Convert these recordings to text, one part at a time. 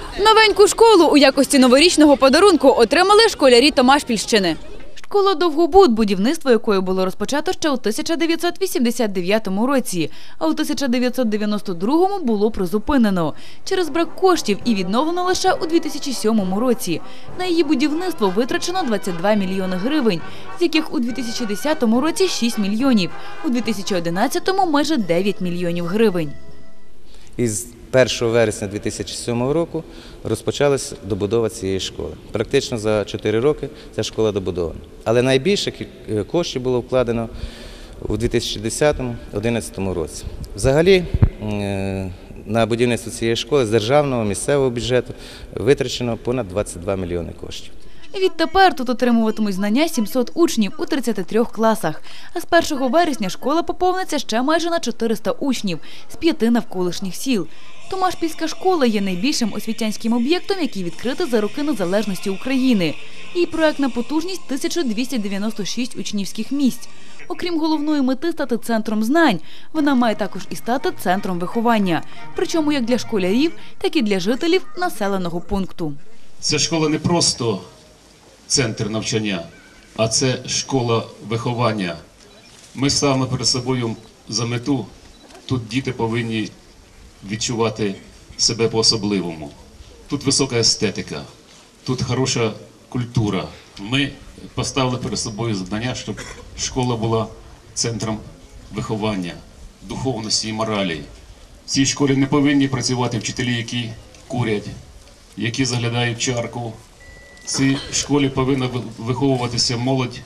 Новеньку школу у якості новорічного подарунку отримали школярі Томашпільщини. Школа «Довгобуд», будівництво якої було розпочато ще у 1989 році, а у 1992 було призупинено через брак коштів і відновлено лише у 2007 році. На її будівництво витрачено 22 мільйони гривень, з яких у 2010 році 6 мільйонів, у 2011 майже 9 мільйонів гривень. Із 1 вересня 2007 року розпочалася добудова цієї школи. Практично за 4 роки ця школа добудована. Але найбільше коштів було вкладено у 2010-2011 році. Взагалі на будівництво цієї школи з державного, місцевого бюджету витрачено понад 22 мільйони коштів. Відтепер тут отримуватимуть знання 700 учнів у 33 класах. А з 1 вересня школа поповниться ще майже на 400 учнів з 5 навколишніх сіл. Томашпільська школа є найбільшим освітянським об'єктом, який відкритий за роки незалежності України. Її проектна потужність – 1296 учнівських місць. Окрім головної мети стати центром знань, вона має також і стати центром виховання. Причому як для школярів, так і для жителів населеного пункту. Ця школа не просто центр навчання, а це школа виховання. Ми ставимо перед собою за мету, тут діти повинні відчувати себе по-особливому. Тут висока естетика, тут хороша культура. Ми поставили перед собою завдання, щоб школа була центром виховання, духовності і моралі. В цій школі не повинні працювати вчителі, які курять, які заглядають в чарку. В цій школі повинна виховуватися молодь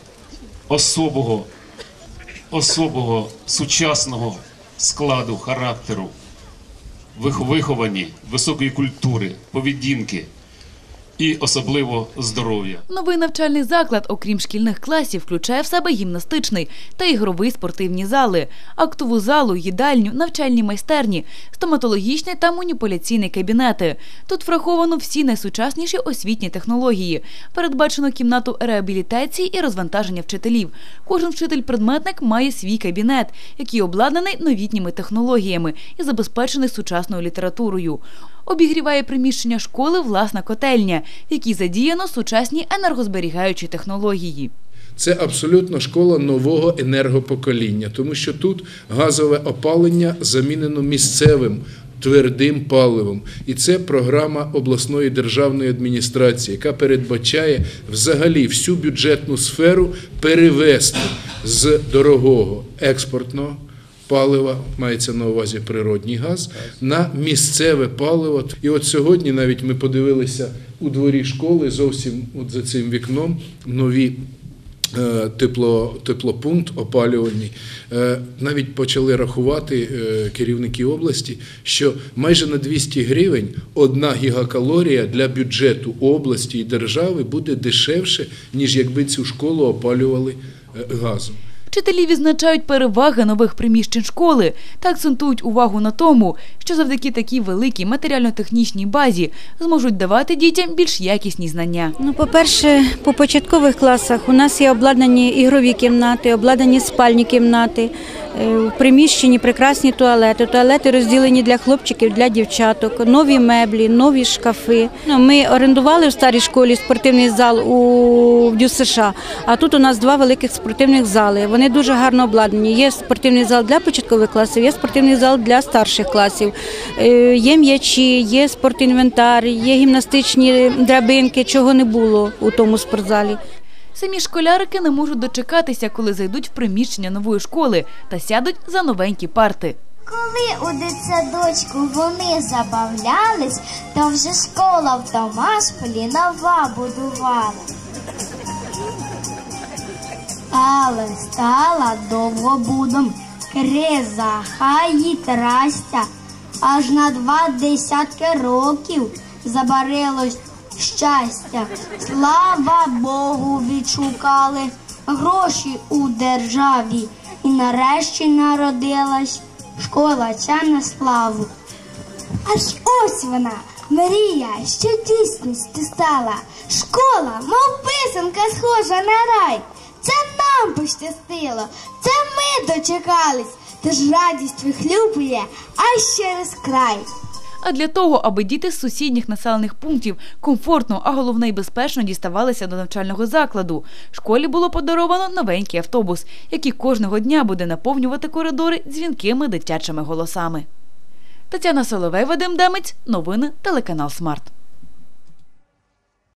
особого, сучасного складу, характеру, виховані, високої культури, поведінки і особливо здоров'я. Новий навчальний заклад, окрім шкільних класів, включає в себе гімнастичний та ігровий спортивні зали, актову залу, їдальню, навчальні майстерні, стоматологічні та маніпуляційні кабінети. Тут враховано всі найсучасніші освітні технології. Передбачено кімнату реабілітації і розвантаження вчителів. Кожен вчитель-предметник має свій кабінет, який обладнаний новітніми технологіями і забезпечений сучасною літературою. Обігріває приміщення школи власна котельня, в якій задіяно сучасні енергозберігаючі технології. Це абсолютно школа нового енергопокоління, тому що тут газове опалення замінено місцевим твердим паливом. І це програма обласної державної адміністрації, яка передбачає взагалі всю бюджетну сферу перевести з дорогого експортного палива, мається на увазі природній газ, на місцеве паливо. І от сьогодні навіть ми подивилися у дворі школи, зовсім от за цим вікном, нові теплопункт опалювальний. Навіть почали рахувати керівники області, що майже на 200 гривень 1 гігакалорія для бюджету області і держави буде дешевше, ніж якби цю школу опалювали газом. Вчителі відзначають переваги нових приміщень школи та акцентують увагу на тому, що завдяки такій великій матеріально-технічній базі зможуть давати дітям більш якісні знання. По-перше, по початкових класах у нас є обладнані ігрові кімнати, обладнані спальні кімнати, в приміщенні прекрасні туалети. Туалети розділені для хлопчиків, для дівчаток, нові меблі, нові шкафи. Ми орендували в старій школі спортивний зал у ДЮСШ, а тут у нас 2 великих спортивних зали. Вони дуже гарно обладнані. Є спортивний зал для початкових класів, є спортивний зал для старших класів. Є м'ячі, є спортінвентар, є гімнастичні драбинки, чого не було у тому спортзалі. Самі школярики не можуть дочекатися, коли зайдуть в приміщення нової школи та сядуть за новенькі парти. Коли у дитсадочку вони забавлялись, то вже школа в Томашполі нова будувала. Але стала Довгобудом криза, хай їй трастя, аж на 20 років забарилось щастя. Слава Богу, відшукали гроші у державі, і нарешті народилась школа ця на славу. Аж ось вона, мрія, що дійсністю стала. Школа, мов писанка, схожа на рай. Це нам пощастило, це ми дочекались, тож радість вихлюпує аж через край. А для того, аби діти з сусідніх населених пунктів комфортно, а головне й безпечно діставалися до навчального закладу, школі було подаровано новенький автобус, який кожного дня буде наповнювати коридори дзвінкими дитячими голосами. Тетяна Соловей, Вадим Демець. Новини телеканал Смарт.